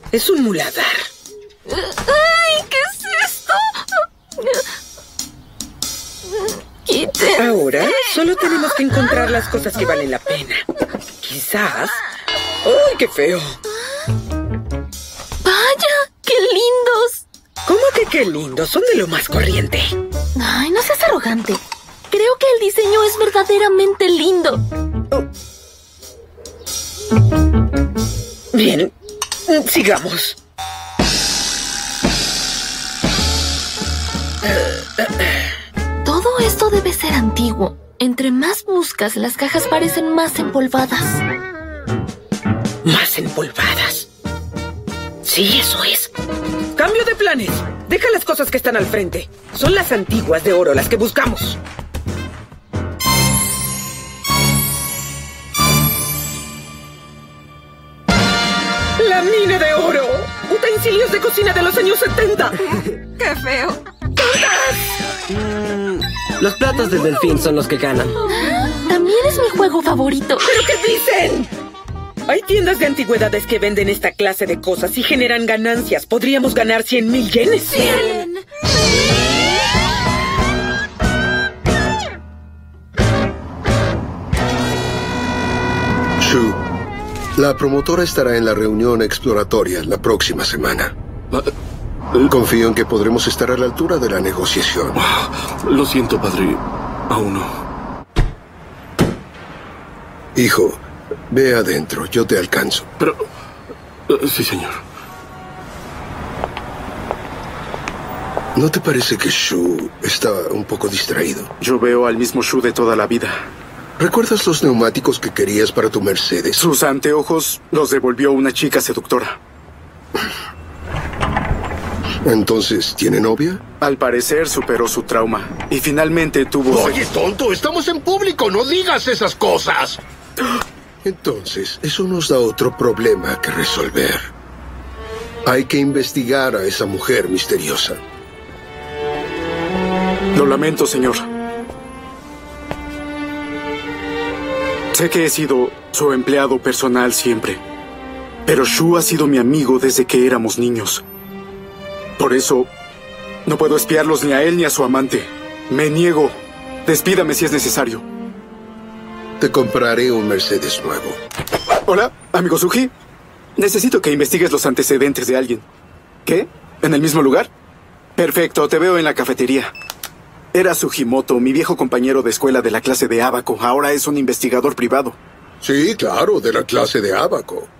Es un muladar. ¡Ay! ¿Qué es esto? Quiten. Ahora solo tenemos que encontrar las cosas que valen la pena. Quizás... ¡Ay, qué feo! ¡Vaya! ¡Qué lindos! ¿Cómo que qué lindo? Son de lo más corriente. Ay, no seas arrogante. Creo que el diseño es verdaderamente lindo. Bien, sigamos. Todo esto debe ser antiguo. Entre más buscas, las cajas parecen más empolvadas. ¿Más empolvadas? Sí, eso es. ¡Cambio de planes! Deja las cosas que están al frente. Son las antiguas de oro las que buscamos. ¡La mina de oro! ¡Utensilios de cocina de los años 70! ¡Qué feo! Los platos del delfín son los que ganan. También es mi juego favorito. ¿Pero qué dicen? Hay tiendas de antigüedades que venden esta clase de cosas y generan ganancias. Podríamos ganar 100,000 yenes. ¡Bien! Shu, la promotora estará en la reunión exploratoria la próxima semana. Confío en que podremos estar a la altura de la negociación. Lo siento, padre. Aún no. Hijo, ve adentro, yo te alcanzo. Pero... sí, señor. ¿No te parece que Shu está un poco distraído? Yo veo al mismo Shu de toda la vida. ¿Recuerdas los neumáticos que querías para tu Mercedes? Sus anteojos los devolvió una chica seductora. Entonces, ¿tiene novia? Al parecer superó su trauma y finalmente tuvo... Oye, tonto, estamos en público, no digas esas cosas. Entonces, eso nos da otro problema que resolver. Hay que investigar a esa mujer misteriosa. Lo lamento, señor. Sé que he sido su empleado personal siempre, pero Shu ha sido mi amigo desde que éramos niños. Por eso, no puedo espiarlos ni a él ni a su amante. Me niego. Despídame si es necesario. Te compraré un Mercedes nuevo. Hola, amigo Suji. Necesito que investigues los antecedentes de alguien. ¿Qué? ¿En el mismo lugar? Perfecto, te veo en la cafetería. Era Sugimoto, mi viejo compañero de escuela de la clase de Abaco. Ahora es un investigador privado. Sí, claro, de la clase de Abaco.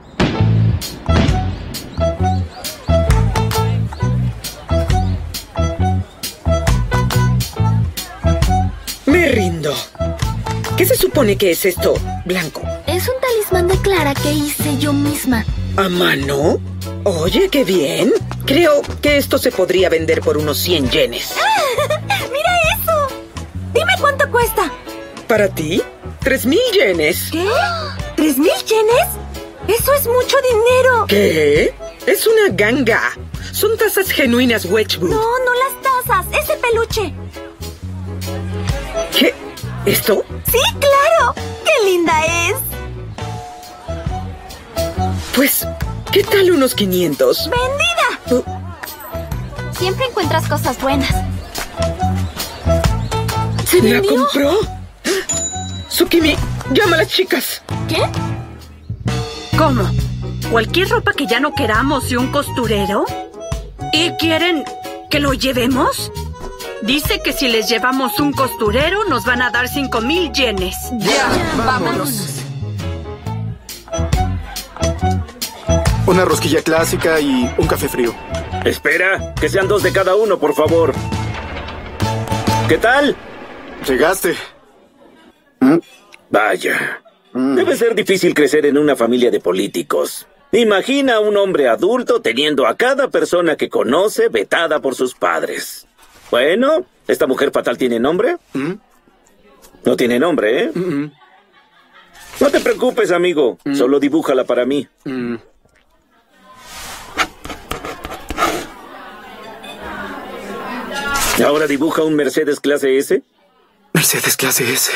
Me rindo. ¿Qué se supone que es esto, blanco? Es un talismán de Clara que hice yo misma. ¿A mano? Oye, qué bien. Creo que esto se podría vender por unos 100 yenes. ¡Mira eso! Dime cuánto cuesta. ¿Para ti? 3,000 yenes. ¿Qué? ¿3,000 yenes? ¡Eso es mucho dinero! ¿Qué? Es una ganga. Son tazas genuinas Wedgwood. No, no las tazas. Ese peluche. ¿Qué? ¿Esto? ¡Sí, claro! ¡Qué linda es! Pues, ¿qué tal unos 500? ¡Vendida! Siempre encuentras cosas buenas. ¿Se ¿La vendió? compró? Tsukimi, llama a las chicas. ¿Qué? ¿Cómo? ¿Cualquier ropa que ya no queramos y un costurero? ¿Y quieren que lo llevemos? Dice que si les llevamos un costurero nos van a dar 5,000 yenes. Ya, vámonos. Una rosquilla clásica y un café frío. Espera, que sean 2 de cada uno, por favor. ¿Qué tal? Llegaste. Vaya. Debe ser difícil crecer en una familia de políticos. Imagina a un hombre adulto teniendo a cada persona que conoce vetada por sus padres. Bueno, ¿esta mujer fatal tiene nombre? No tiene nombre, ¿eh? No te preocupes, amigo. Solo dibújala para mí. ¿Ahora dibuja un Mercedes clase S? Mercedes clase S.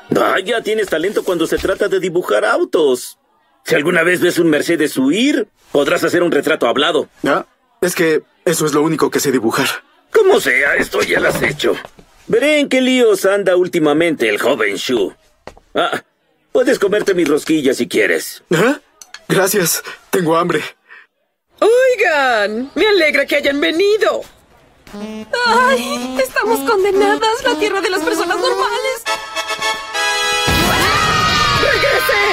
Vaya, tienes talento cuando se trata de dibujar autos. Si alguna vez ves un Mercedes huir, podrás hacer un retrato hablado. Ah, es que eso es lo único que sé dibujar. Como sea, esto ya lo has hecho. Veré en qué líos anda últimamente el joven Shu. Ah, puedes comerte mis rosquillas si quieres. ¿Ah? Gracias, tengo hambre. Oigan, me alegra que hayan venido. ¡Ay! Estamos condenadas. La tierra de las personas normales. ¡Regresen!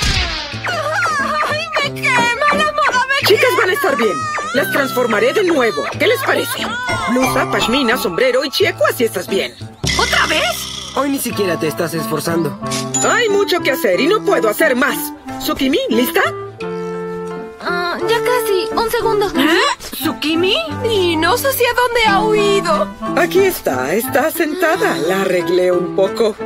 ¡Ay! ¡Me quema! ¡La moda me Chicas, van a estar bien. Las transformaré de nuevo. ¿Qué les parece? Blusa, pashmina, sombrero y checo, así estás bien. ¿Otra vez? Hoy ni siquiera te estás esforzando. Hay mucho que hacer y no puedo hacer más. Tsukimi, ¿lista? Ya casi. Un segundo. ¿Tsukimi? Y no sé hacia dónde ha huido. Aquí está sentada. La arreglé un poco.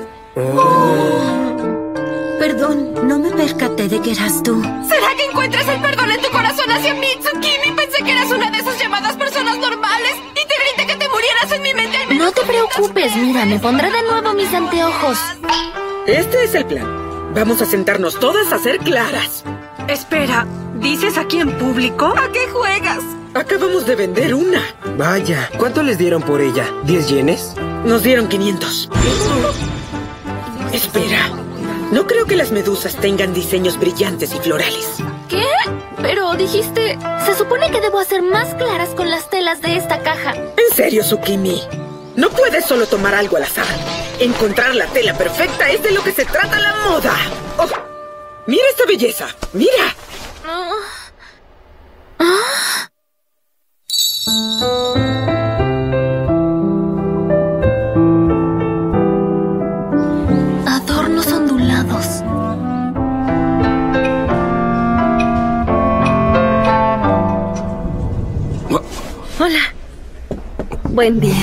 Perdón, no me percaté de que eras tú. ¿Será que encuentres el perdón en tu corazón hacia mí, Tsukimi? Pensé que eras una de esas llamadas personas normales y te grité que te murieras en mi mente. No te preocupes, mira, me pondré de nuevo mis anteojos. Este es el plan. Vamos a sentarnos todas a ser claras. Espera, ¿dices aquí en público? ¿A qué juegas? Acabamos de vender una. Vaya, ¿cuánto les dieron por ella? ¿10 yenes? Nos dieron 500. Espera. No creo que las medusas tengan diseños brillantes y florales. ¿Qué? Pero dijiste... Se supone que debo hacer más claras con las telas de esta caja. En serio, Tsukimi. No puedes solo tomar algo al azar. Encontrar la tela perfecta es de lo que se trata la moda. Oh, mira esta belleza. Mira. Adornos ondulados. Hola. Buen día.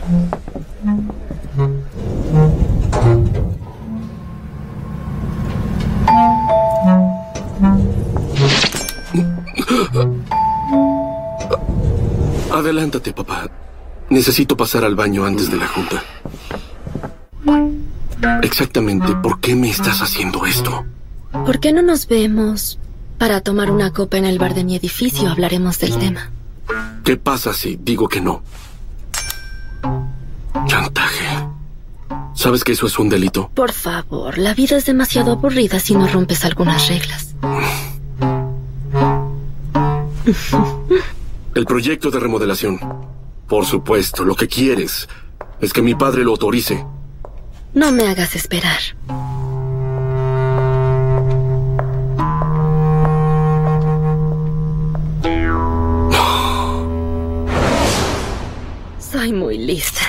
Adelántate, papá. Necesito pasar al baño antes de la junta. Exactamente, ¿por qué me estás haciendo esto? ¿Por qué no nos vemos para tomar una copa en el bar de mi edificio? Hablaremos del tema. ¿Qué pasa si digo que no? Chantaje. ¿Sabes que eso es un delito? Por favor, la vida es demasiado aburrida si no rompes algunas reglas. El proyecto de remodelación. Por supuesto, lo que quieres es que mi padre lo autorice. No me hagas esperar. Soy muy lista.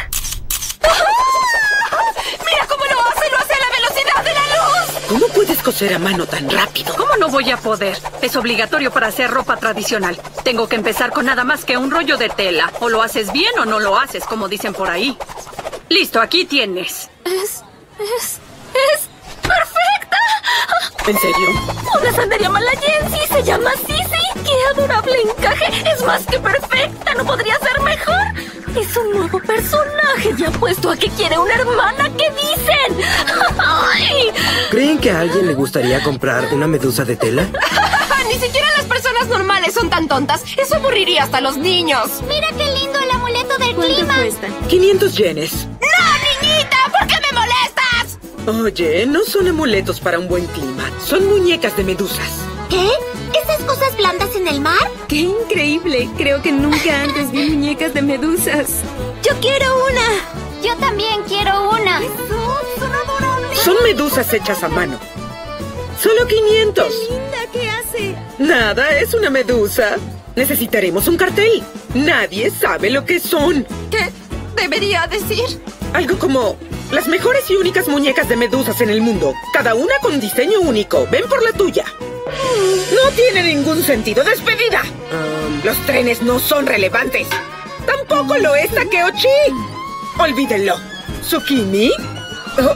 ¡Mira cómo lo hace a la velocidad de la luz! ¿Cómo puedes coser a mano tan rápido? ¿Cómo no voy a poder? Es obligatorio para hacer ropa tradicional. Tengo que empezar con nada más que un rollo de tela. O lo haces bien o no lo haces, como dicen por ahí. Listo, aquí tienes. Es perfecta. ¿En serio? Una sandalia malayense, se llama Sisi. ¡Qué adorable encaje! Es más que perfecta, no podría ser mejor. Es un nuevo personaje y apuesto a que quiere una hermana. ¿Qué dicen? ¡Ay! ¿Creen que a alguien le gustaría comprar una medusa de tela? Ni siquiera las personas normales son tan tontas. Eso aburriría hasta a los niños. Mira qué lindo el amuleto del clima. 500 yenes. ¡No, niñita! ¿Por qué me molestas? Oye, no son amuletos para un buen clima. Son muñecas de medusas. ¿Qué? ¿Esas cosas blandas en el mar? ¡Qué increíble! Creo que nunca antes vi muñecas de medusas. ¡Yo quiero una! Yo también quiero una. ¡Son adorables! Son medusas hechas a mano. Solo 500. ¡Linda! ¿Qué hace? Nada, es una medusa. Necesitaremos un cartel. Nadie sabe lo que son. ¿Qué debería decir? Algo como las mejores y únicas muñecas de medusas en el mundo. Cada una con diseño único. Ven por la tuya. No tiene ningún sentido. ¡Despedida! Los trenes no son relevantes. Tampoco lo es Takeuchi. Olvídenlo. ¿Tsukimi? Oh.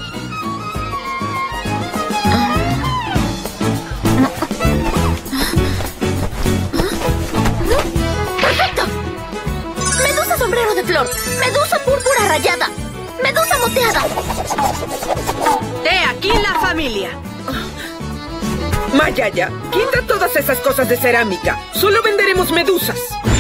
¡Perfecto! Medusa sombrero de flor. Medusa púrpura rayada. ¡Medusa moteada! ¡He aquí la familia! Mayaya, quita todas esas cosas de cerámica. Solo venderemos medusas.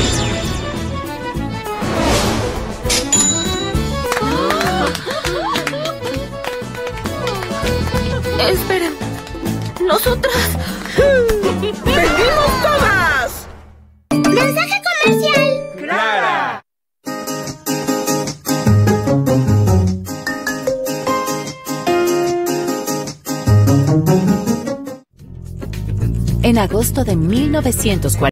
Esperen. ¿Nosotras? ¡Vendimos todas! ¡Mensaje comercial! ¡Clara! En agosto de 1940,